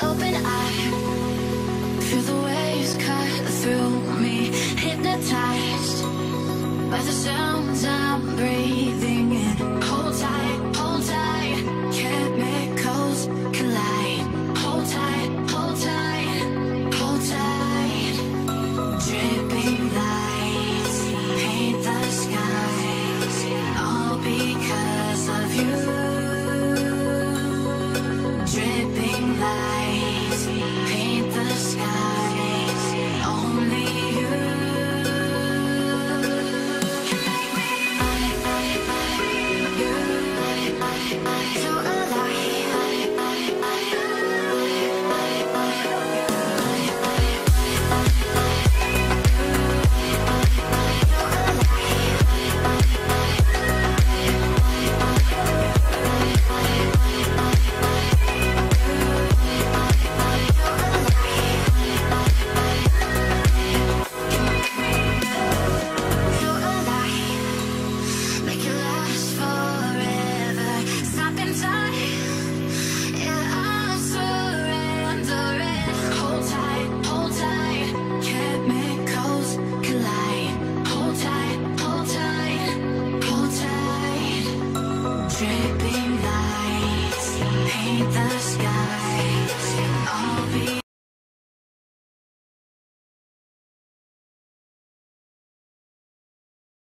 open eye, feel the waves cut through me, hypnotized by the sounds I'm breathing in. Hold tight, chemicals collide. Hold tight, hold tight, hold tight. Dripping lights paint the skies, all because of you. Dripping lights paint the skies, only you. Dripping lights paint the